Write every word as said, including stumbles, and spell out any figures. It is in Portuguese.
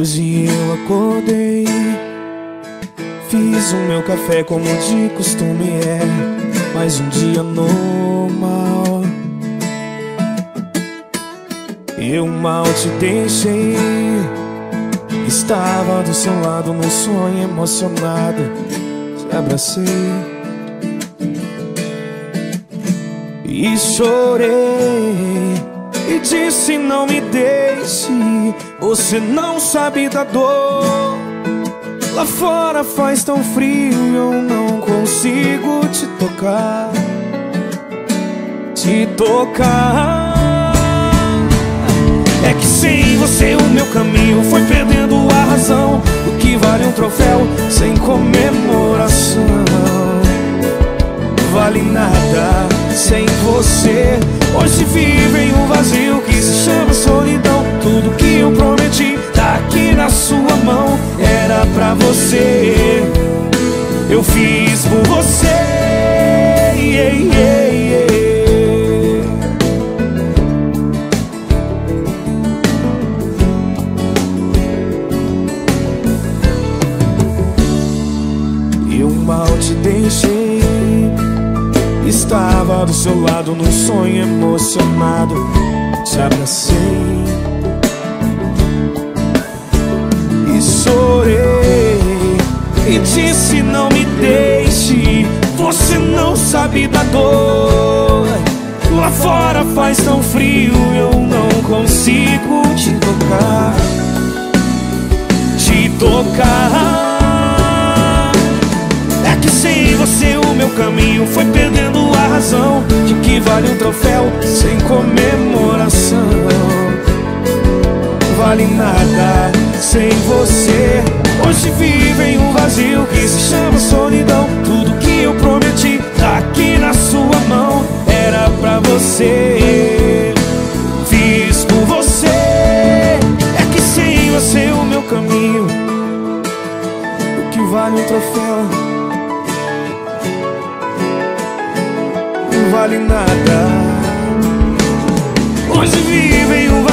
Hoje eu acordei, fiz o meu café como de costume é, mais um dia normal. Eu mal te deixei, estava do seu lado num sonho emocionado. Te abracei e chorei e disse não me deixe, você não sabe da dor. Lá fora faz tão frio e eu não consigo te tocar, te tocar. É que sem você o meu caminho foi perdendo a razão. O que vale um troféu sem comemoração? Vale nada sem você. Hoje vive em um vazio que se chama solidão. Tudo que eu prometi tá aqui na sua mão. Era pra você, eu fiz por você, yeah, yeah, yeah. Eu mal te deixei, estava do seu lado num sonho emocionado. Te abracei e chorei e disse não me deixe, você não sabe da dor. Lá fora faz tão frio, eu não consigo te tocar, te tocar. É que sem você o meu caminho foi perdendo a razão. De que vale um troféu sem comemoração? Vale nada sem você. Hoje vive em um vazio que se chama solidão. Tudo que eu prometi tá aqui na sua mão. Era pra você, fiz por você. É que sem você o meu caminho, o que vale um troféu não vale nada. Hoje vive em um